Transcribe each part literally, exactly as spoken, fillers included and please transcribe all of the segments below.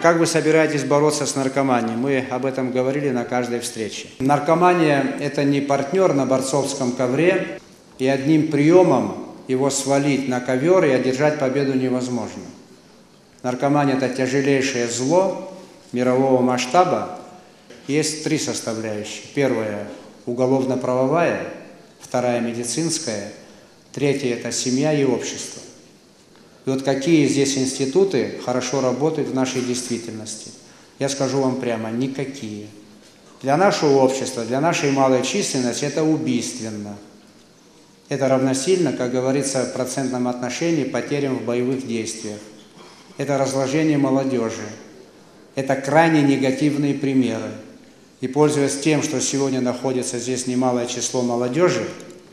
Как вы собираетесь бороться с наркоманией? Мы об этом говорили на каждой встрече. Наркомания – это не партнер на борцовском ковре, и одним приемом его свалить на ковер и одержать победу невозможно. Наркомания – это тяжелейшее зло мирового масштаба. Есть три составляющие. Первая – уголовно-правовая, вторая – медицинская, третья – это семья и общество. И вот какие здесь институты хорошо работают в нашей действительности? Я скажу вам прямо, никакие. Для нашего общества, для нашей малой численности это убийственно. Это равносильно, как говорится, в процентном отношении потерям в боевых действиях. Это разложение молодежи. Это крайне негативные примеры. И пользуясь тем, что сегодня находится здесь немалое число молодежи,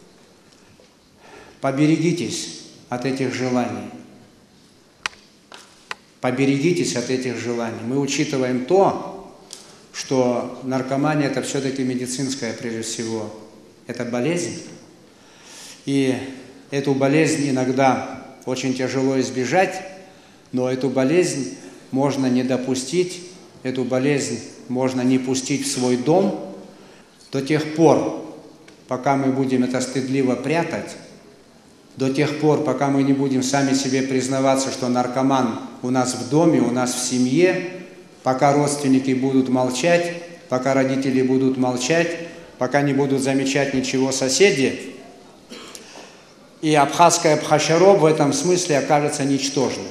поберегитесь от этих желаний. Поберегитесь от этих желаний. Мы учитываем то, что наркомания – это все-таки медицинская, прежде всего, это болезнь. И эту болезнь иногда очень тяжело избежать, но эту болезнь можно не допустить, эту болезнь можно не пустить в свой дом до тех пор, пока мы будем это стыдливо прятать, до тех пор, пока мы не будем сами себе признаваться, что наркоман у нас в доме, у нас в семье, пока родственники будут молчать, пока родители будут молчать, пока не будут замечать ничего соседи. И абхазская Абхазчаро в этом смысле окажется ничтожной.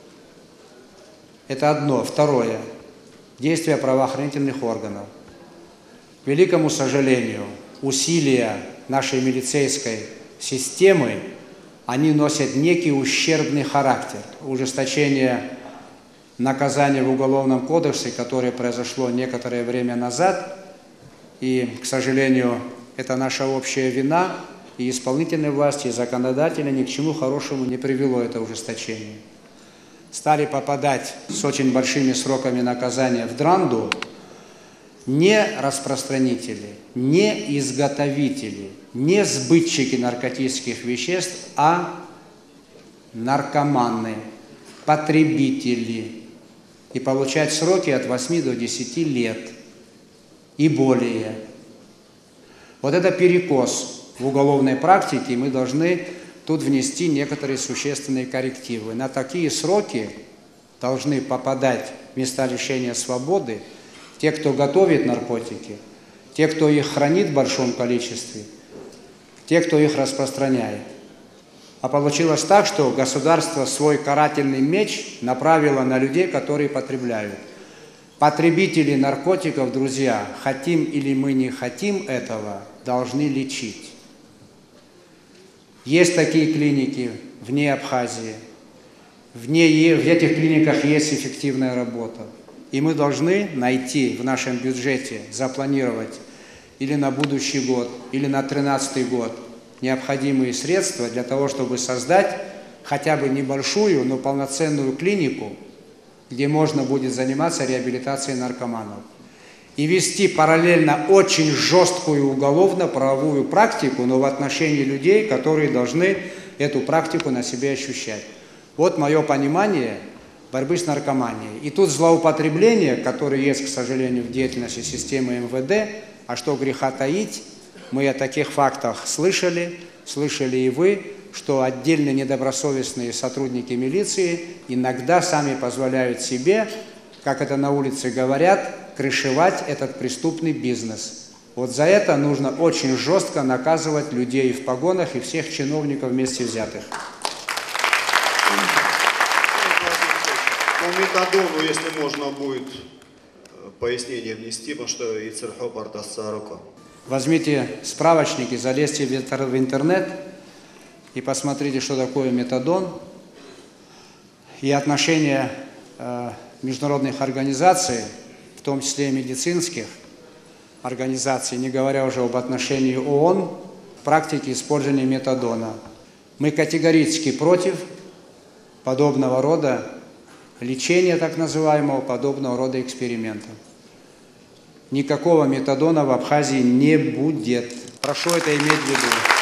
Это одно. Второе. Действия правоохранительных органов. К великому сожалению, усилия нашей милицейской системы, они носят некий ущербный характер. Ужесточение наказания в Уголовном кодексе, которое произошло некоторое время назад, и, к сожалению, это наша общая вина, и исполнительной власти, и законодателя ни к чему хорошему не привело это ужесточение. Стали попадать с очень большими сроками наказания в дранду не распространители, не изготовители, не сбытчики наркотических веществ, а наркоманы, потребители. И получать сроки от восьми до десяти лет и более. Вот это перекос в уголовной практике, и мы должны тут внести некоторые существенные коррективы. На такие сроки должны попадать в места лишения свободы те, кто готовит наркотики, те, кто их хранит в большом количестве, те, кто их распространяет. А получилось так, что государство свой карательный меч направило на людей, которые потребляют. Потребители наркотиков, друзья, хотим или мы не хотим этого, должны лечить. Есть такие клиники вне Абхазии, вне, в этих клиниках есть эффективная работа. И мы должны найти в нашем бюджете, запланировать или на будущий год, или на тринадцатый год необходимые средства для того, чтобы создать хотя бы небольшую, но полноценную клинику, где можно будет заниматься реабилитацией наркоманов. И вести параллельно очень жесткую уголовно-правовую практику, но в отношении людей, которые должны эту практику на себе ощущать. Вот мое понимание борьбы с наркоманией. И тут злоупотребление, которое есть, к сожалению, в деятельности системы эм вэ дэ, а что греха таить, мы о таких фактах слышали, слышали и вы, что отдельные недобросовестные сотрудники милиции иногда сами позволяют себе, как это на улице говорят, крышевать этот преступный бизнес. Вот за это нужно очень жестко наказывать людей в погонах и всех чиновников вместе взятых. По метадону, если можно будет пояснение внести, потому что и Церхоп артасса рука. Возьмите справочники, залезьте в интернет и посмотрите, что такое метадон и отношения э, международных организаций, в том числе и медицинских организаций, не говоря уже об отношении ООН, в практике использования метадона. Мы категорически против подобного рода лечения, так называемого, подобного рода экспериментов. Никакого метадона в Абхазии не будет. Прошу это иметь в виду.